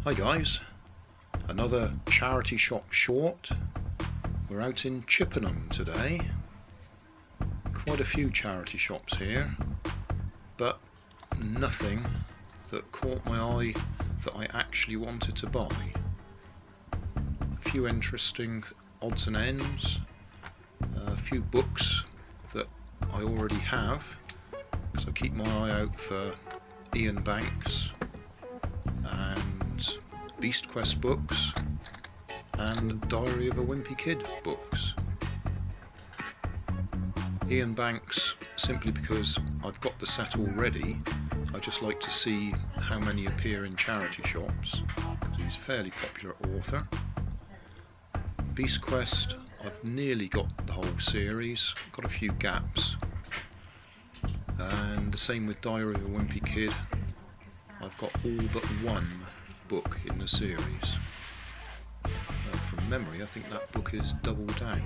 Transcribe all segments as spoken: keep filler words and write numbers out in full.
Hi guys, another charity shop short. We're out in Chippenham today. Quite a few charity shops here, but nothing that caught my eye that I actually wanted to buy. A few interesting odds and ends, a few books that I already have, because I keep my eye out for Iain Banks and Beast Quest books and Diary of a Wimpy Kid books. Iain Banks, simply because I've got the set already. I just like to see how many appear in charity shops, because he's a fairly popular author. Beast Quest, I've nearly got the whole series, got a few gaps. And the same with Diary of a Wimpy Kid, I've got all but one book in the series. Uh, from memory, I think that book is Double Down.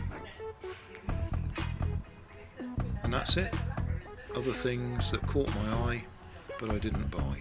And that's it. Other things that caught my eye, but I didn't buy.